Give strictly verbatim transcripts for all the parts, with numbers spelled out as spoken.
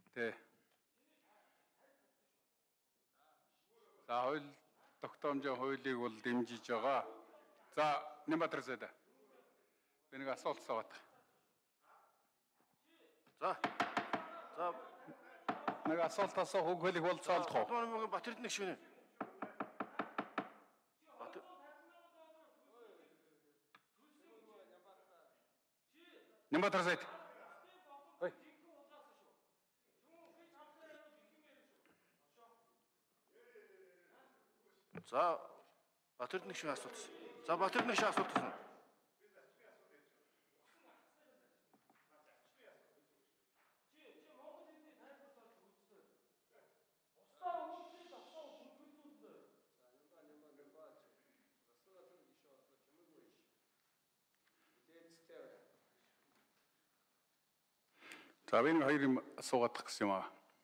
Тэ. За хууль тогтоомжийн хуулийг бол дэмжиж байгаа. За Нямбатар сайд. Би нэг асуулт асууад. За. За. Нэг асуулт асуух үг хэлэх болцоолдох уу? Батман Батэрд нэг шүнэ. Батэр. Нямбатар сайд. Ой. За Батэрд нэг шүнэ асуулт. За Батэрд нэг шүнэ асуулт. За би нэг хоёр юм асуугаад гэсэн юм аа.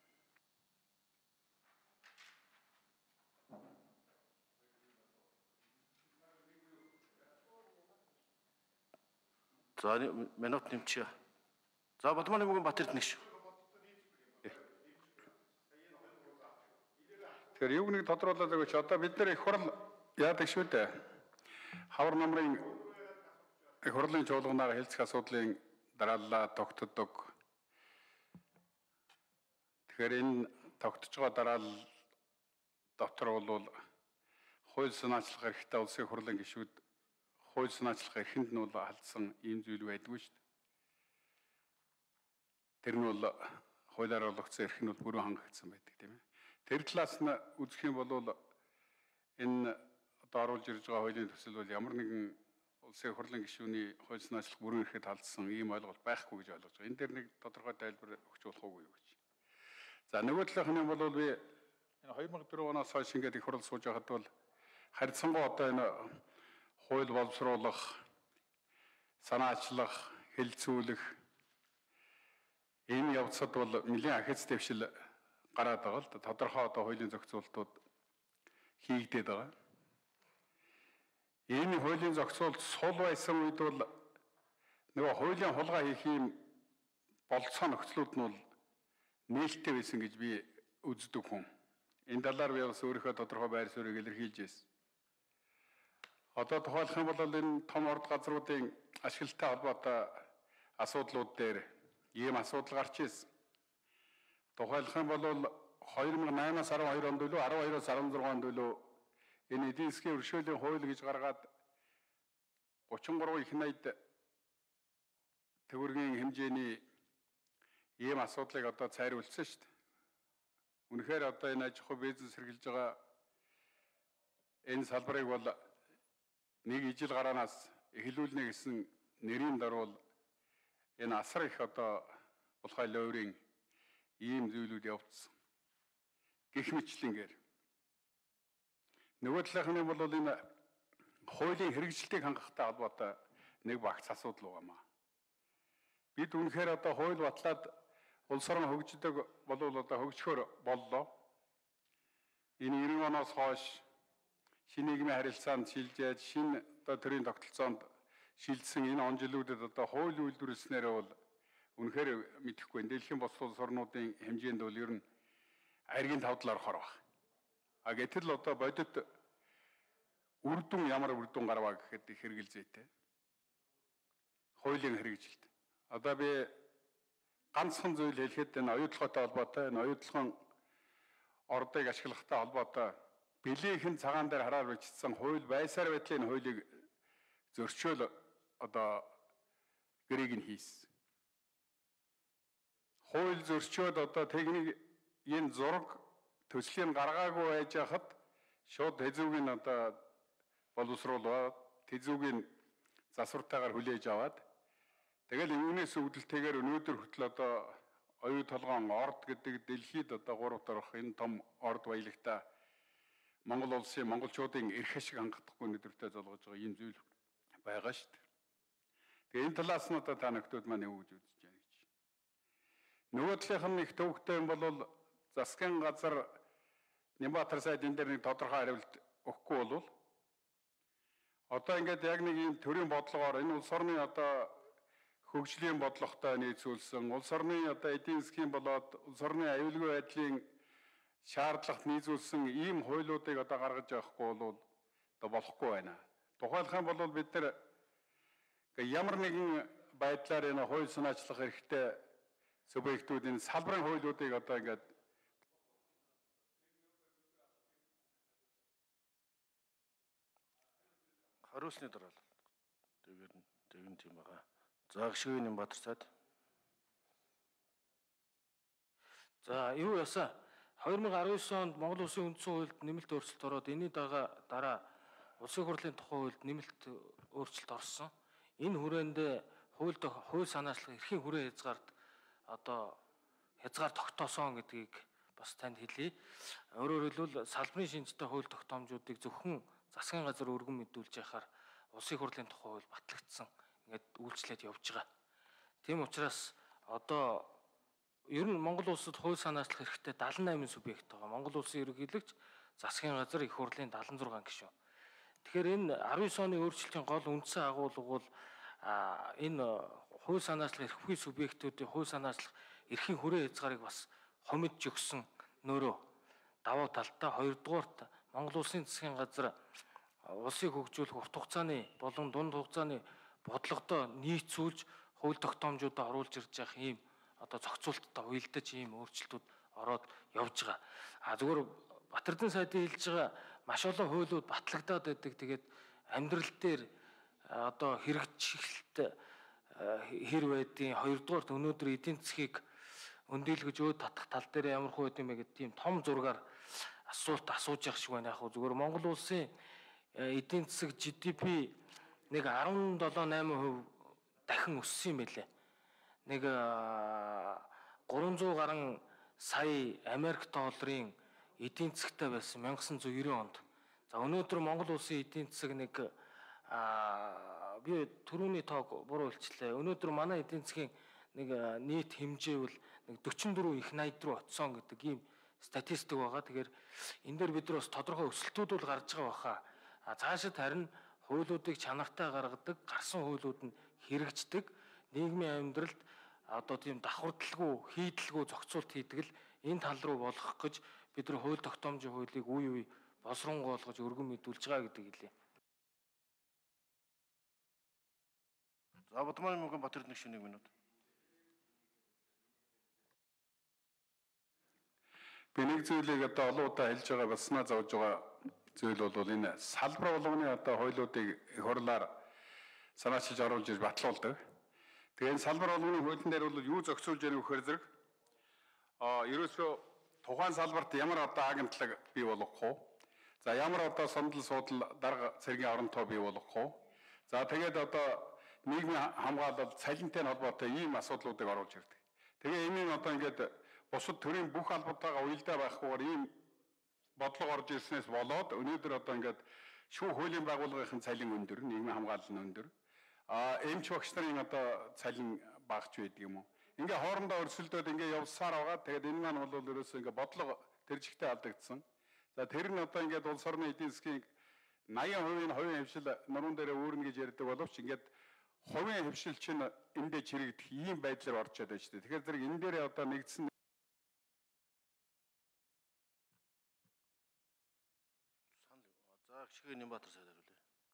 За минут нэмчихье. За Батман Нямбатар Батэрд нэг шүү. Тэгэхээр юг нэг тодруулаад өгөөч. Одоо бид нэр их хурл яадаг шүү дээ. Хавар намрын их хурлын чуулганаар хэлцэх асуудлын дараалал тогтдог. Тэгэхээр энэ тогтож байгаа дараалал дотор бол хууль санаачлах эрхтэй улсын хурлын гишүүд хууль санаачлах эрхэнд нь бол алдсан ийм зүйл байдгүй шүү дээ. Тэр нь бол хуулиар олгогдсон эрх нь бол бүрэн хангагдсан байдаг тийм ээ. Тэр талаас нь үзэх юм бол энэ одоо оруулж ирж байгаа хуулийн төсөл бол ямар нэгэн улсын хурлын гишүүний хууль санаачлах бүрэн эрхэд алдсан ийм ойлголт байхгүй гэж ойлгож байгаа. Энэ дээр нэг тодорхой тайлбар өгч болох уу гэж. За нөгөө талынх нь бол би энэ хоёр мянга дөрөв оноос хойш ингээд их хурл сууж байхад бол харьцангуй одоо энэ хууль боловсруулах, санаачлах, хэлэлцүүлэх энэ явцад бол нэлийн ахиц дэвшил гараад байгаа л да. Тодорхой одоо хуулийн зохицуултууд хийгдээд байгаа. Энэ хуулийн зохицуулт сул байсан үед бол нөгөө хуулийн хулгай хийх юм болцоо нөхцлүүд нь бол нээлттэй байсан гэж би үздэг хүн. Энэ талаар би бас өөрийнхөө тодорхой байр суурийг илэрхийлж байсан. Одоо тухайлах юм бол энэ том орд газруудын ашиглалтай холбоотой асуудлууд дээр ийм асуудал гарч ирсэн. Тухайлах юм бол хоёр мянга наймаас арван хоёр онд үлээ арван хоёроос арван зургаан онд үлээ энэ эдийн засгийн өршөөлийн хууль гэж гаргаад гучин гурван их найд төгрөгийн хэмжээний ийм асуудлыг одоо цайруулсан шүү дээ. Үнэхээр одоо энэ аж ахуй бизнес хэрэгжилж байгаа энэ салбарыг бол нэг ижил гараанаас эхлүүлнэ гэсэн нэрийн дорвол энэ асар их одоо булхай лойрын ийм зүйлүүд явагдсан. Гэх мэтлэнгээр нөгөө талынх нь бол энэ хуулийн хэрэгжилтийг хангахтай холбоотой нэг багц асуудал байгаамаа. Бид үнэхээр одоо хууль батлаад улс орон хөгждөг болвол одоо хөгжөхөр боллоо. Энэ иргэн оноос хойш шинэ нийгмийн харилцаанд шилжээд шинэ одоо төрийн тогтолцоонд шилжсэн энэ он жилүүдэд одоо хууль үйлдвэрлэснээр бол үнэхээр мэдэхгүй. Дэлхийн бус улс орнуудын хэмжээнд бол ер нь аргийн тавдал орохоор баг. А гэтэл одоо бодит үр дүн ямар үр дүн гарваа гэхэд их хэрэгэлзээтэй. Хуулийн хэрэгжилт. Одоо би ганцхан зүйл хэлэхэд энэ оюутлоготой холбоотой, энэ оюутлогын ордыг ашиглахтай холбоотой билийнхэн цагаан дээр хараар бичсэн хууль байсаар байдлын хуулийг зөрчөөл одоо гэрийг нь хийсэн. Хууль зөрчөөд одоо техник энэ зураг төслийн гаргаагүй байж хахад шууд тэзүүг нь одоо боловсруулаад тэзүүг нь засвартаагаар хүлээж аваад тэгэл үүнээс үүдэлтэйгээр өнөөдөр хүртэл одоо оюу толгоон орд гэдэг дэлхийд одоо гурав дахь энэ том орд баялагта Монгол улсын монголчуудын эрх ашиг хангахгүй өдөртөө золгож байгаа ийм зүйл байгаа шүү дээ. Тэгээ энэ талаас нь одоо та нөхдүүд маань юу гэж үзэж байна гэж. Нөгөө талынх нь их төвөгтэй юм бол засгийн газар Нямбатар сайд энэ дээр нэг тодорхой хариулт өгөхгүй болвол одоо ингээд яг нэг ийм төрийн бодлогоор энэ улс орны одоо хөгжлийн бодлоготой нийцүүлсэн, улс орны одоо эдийн засгийн болоод улс орны аюулгүй байдлын шаардлагат нийцүүлсэн ийм хуулиудыг одоо гаргаж явахгүй бол одоо болохгүй байна. Тухайлх юм бол бид нар ямар нэгэн байдлаар энэ хууль санаачлах хэрэгтэй субъектүүдийн салбарын хуулиудыг одоо ингээд хариулсны дараа тэгээд тэгэн тийм байгаа. За гişгэн юм Батарцаад. За юу ясаа two thousand nineteen онд Монгол Улсын үндсэн хуульд нэмэлт өөрчлөлт ороод энэний дараа дараа Улсын хурлын тухай хуульд нэмэлт өөрчлөлт орсон. Энэ хүрээнд хуульд хууль санаачлах эрхийн хүрээ хязгаард одоо хязгаар тогтоосон гэдгийг бас танд хэлье. Өөрөөр хэлбэл салбарын шинжтэй хууль тогтоомжуудыг зөвхөн засгийн газар өргөн мэдүүлж яхаар Улсын хурлын тухай хууль батлагдсан. Ингээд үйлчлээд явж байгаа. Тийм учраас одоо ер нь Монгол улсад хууль санаачлах хэрэгтэй seventy eight субъект байгаа. Монгол улсын ерөнхийлөгч, засгийн газар, их хурлын seventy six гишүүн. Тэгэхээр энэ nineteen оны өөрчлөлтийн гол үндсэн агуулга бол энэ хууль санаачлах эрхгүй субъектүүдийн хууль санаачлах эрхийн хүрээ хязгаарыг бас хомидж өгсөн нөрөө давуу талтай. Хоёрдугаарт Монгол улсын засгийн газар улсыг хөгжүүлэх урт хугацааны болон дунд хугацааны бодлогодоо нийцүүлж хууль тогтоомжуудаа оруулж ирж явах ийм одоо зохицуулттай уялдаж ийм өөрчлөлтүүд ороод явж байгаа. А зөвхөн Батэрдэн сайдын хэлж байгаа маш олон хуулиуд батлагдаад байдаг. Тэгээд амьдрал дээр одоо хэрэгжүүлэлт хэр байдгийг, хоёрдугаарт өнөөдөр эдийн засгийг өндийлгэж өөд татах тал дээр ямар хөө байд юм бэ гэдэг тийм том зургаар асуулт асууж явах шиг байна. Яг хөө зөвхөн Монгол улсын эдийн засаг G D P нэг seventeen eight percent дахин өссөн юм байлээ. Нэг three hundred гаруй сая Америк долларын эдийн засагтай байсан nineteen ninety онд. За өнөөдөр Монгол улсын эдийн засаг нэг би түрүүний тоог буруу хэлчихлээ. Өнөөдөр манай эдийн засгийн нэг нийт хэмжээ бол нэг forty-four их ninety руу очсон гэдэг ийм статистик байгаа. Тэгэхээр энэ дээр бид нар бас тодорхой өсөлтүүд бол гарч байгаа баха. А цаашид харин хуулиудыг чанартай гаргадаг, гарсан хуулиуд нь хэрэгждэг, нийгмийн амьдралд одоо тийм давхардалгүй, хийдэлгүй зохицуулт хийдэг л энэ тал руу болгох гэж бид нар хууль тогтоомжийн хуулийг үе үе босронгуй болгож өргөн мэдүүлж байгаа гэдэг хэлье. За Будман Мөнгөн Батэрдэн гишүүн нэг минут. Би нэг зүйлийг одоо олон удаа хэлж байгаа баснаа зовж байгаа зүйл бол энэ салбар болгоны одоо хуулиудыг их хурлаар санаачилж оруулж иж батлуулдаг. Тэгээ энэ салбар болгоны хуулийн дээр бол юу зохицуулж яах вэ зэрэг а ерөөсөө тухайн салбарт ямар одоо агентлаг бий болгох вэ? За ямар одоо сандал суудал дарга цэргийн оронтой бий болгох вэ? За тэгээд одоо нийгмийн хамгаалал цалинтай холбоотой ийм асуудлуудыг оруулж ирдэг. Тэгээ энэ одоо ингээд бусад төрийн бүх албатайгаа уялдаа байхгүйгээр ийм бодлого орж ирснээс болоод өнөөдөр одоо ингээд шүүх хуулийн байгууллагын цалин өндөр, нийгмийн хамгаалал нь өндөр. А эмч багш нарын одоо цалин багч байдаг юм уу? Ингээ хоорондоо өрсөлдөөд ингээ явсаар байгаа. Тэгээд энэ маань бол ерөөсөө ингээ бодлого тэр жигтэй алдагдсан. За тэр нь одоо ингээд улс орны эдийн засгийн eighty percent хувийн хвшил нуруунд дээр өөрнө гэж ярьдаг боловч ингээд хувийн хвшил чинь эндээ чирэгдэх ийм байдлаар орж чаддаг шүү дээ. Тэгэхээр зэрэг энэ дээр одоо нэгдсэн За гişгэн Нямбатар сайд хариулъя.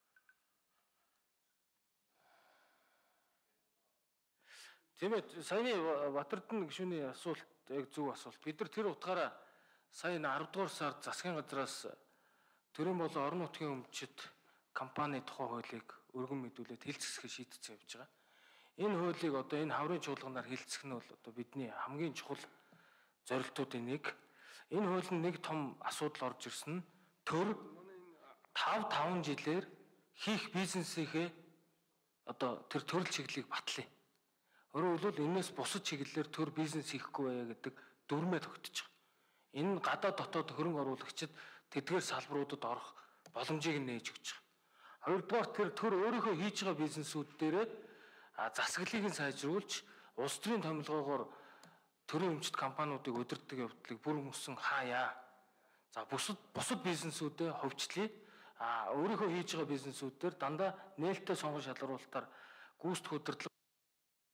Тийм ээ, саяны Батэрдэн гишүүний асуулт яг зөв асуулт. Бид нар тэр утгаараа сая ten дугаар сард засгийн газраас төрийн болон орон нутгийн өмчит компани тухай хуулийг өргөн мэдүүлээд хэлцэсгээ шийдсэн явж байгаа. Энэ хуулийг одоо энэ хаврын чуулганаар хэлцэх нь бол одоо бидний хамгийн чухал зорилтуудын нэг. Энэ хуулийн нэг том асуудал орж ирсэн нь төр five five жилээр хийх бизнесийнхээ одоо тэр төрөл чиглэлийг батлая. Өөрөөр хэлбэл энэс бусад чиглэлээр төр бизнес хийхгүй байя гэдэг дүрмээ тогтож байгаа. Энэ гадаад дотоод хөрөнгө оруулагчид тэдгээр салбаруудад орох боломжийг нээж өгч байгаа. Хоёрдугаар тэр төр өөрийнхөө хийж байгаа бизнесүүд дээрээ засаглалыг нь сайжруулж улс төрийн томилгоогоор төрийн өмчит компаниудыг удирддаг явдлыг бүр мөсөн хаяа. За бусад бусад бизнесүүдэд ховчлие. А өөрийнхөө хийж байгаа бизнесүүдээр дандаа нээлттэй сонгон шалгаруулалтаар гүйцэтгэх удирдлага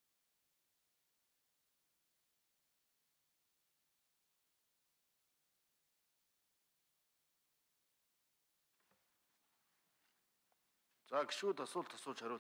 За гişүүд асуулт асууж хариулт